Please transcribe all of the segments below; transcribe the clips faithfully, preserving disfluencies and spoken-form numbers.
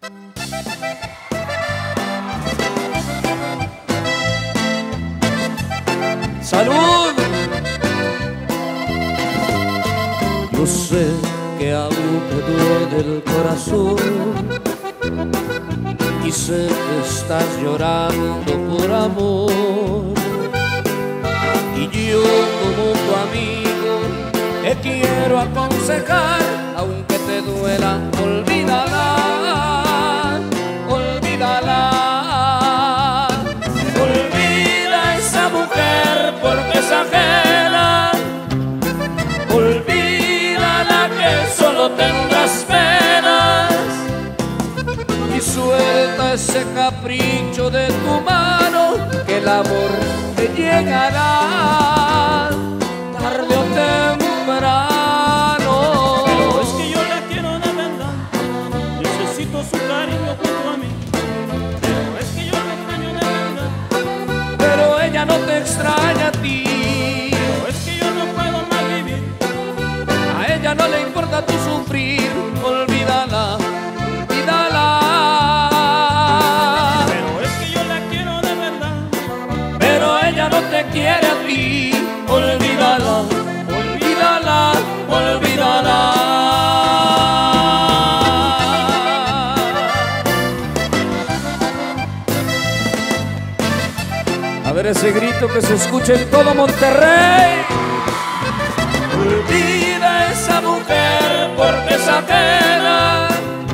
¡Salud! Yo sé que aún te duele el corazón y sé que estás llorando por amor, y yo como tu amigo te quiero aconsejar, aunque te duela, olvídala, olvídala. Olvida esa mujer porque es ajena, olvídala que solo tendrás penas, y suelta ese capricho de tu mano, que el amor te llegará tarde o temprano. Pero es que yo la quiero de verdad, necesito su cariño junto a mí. Pero es que yo la extraño de verdad, pero ella no te extraña a ti. pero es que yo no puedo más vivir. A ella no le importa tu sufrir, olvídala, olvídala. Pero es que yo la quiero de verdad, Pero ella no te quiere a ti, olvídala, olvídala, olvídala. A ver ese grito que se escuche en todo Monterrey. Olvida esa mujer porque es ajena,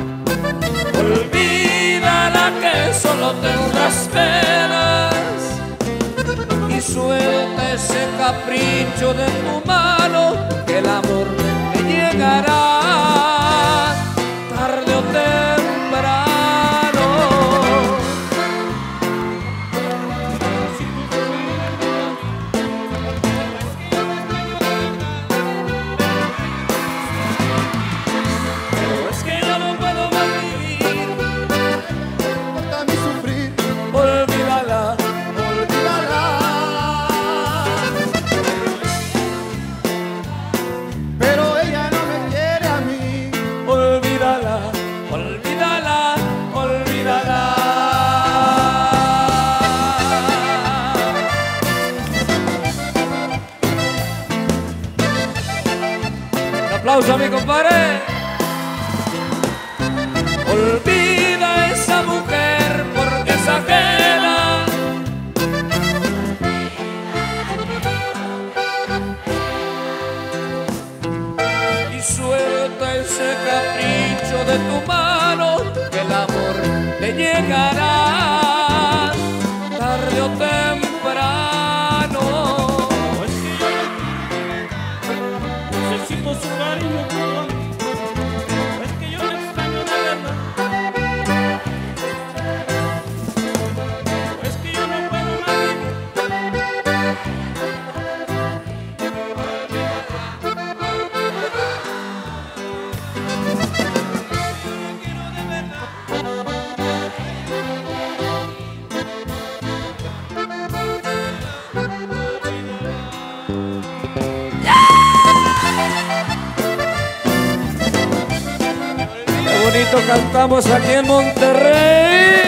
olvídala que solo tendrás penas, y suelta ese capricho de tu mano, que el amor te llegará tarde o temprano. Pero es que yo no puedo más vivir, importa mi sufrir, olvídala, olvídala. Pero ella no me quiere a mí. olvídala, olvídala, olvídala. Un aplauso a mi compadre. Olvida esa mujer porque es ajena, y suelta ese capricho de tu mano, que el amor te llegará tarde o temprano. pero es que yo la quiero, necesito su cariño junto a mí. Pero es que yo la extraño de verdad, pero es que yo no puedo más vivir. Qué bonito cantamos aquí en Monterrey.